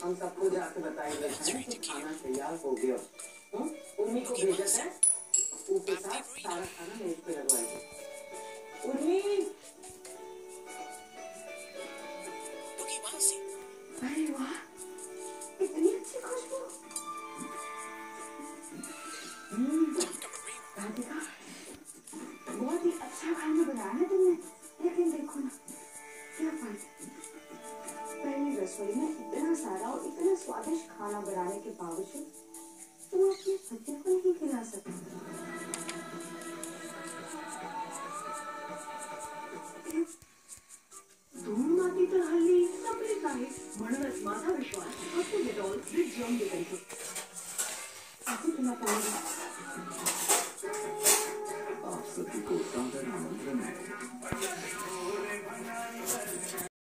हम सबको जाके बताएंगे कि खाना तैयार हो गया। उर्मी को भेजा है, उसके साथ सारा खाना मेज पे लगवाएंगे। उर्मी, अरे वाह, इतनी अच्छी खुशबू। राधिका, बहुत ही अच्छा खाना बनाया है तुमने, लेकिन देखो ना क्या फायदा। पहली रसोई में इतना सारा और इतना स्वादिष्ट खाना बनाने के बावजूद तुम अपने पति को नहीं खिला सकते। धूम माती तर हल्ली सगळीच आहे, म्हणूनच माझा विश्वास ऑक्सिडेटॉल विथ जर्म डिटेक्टर. असे तुला पाहिजे. आप सभी को सादर आमंत्रण है।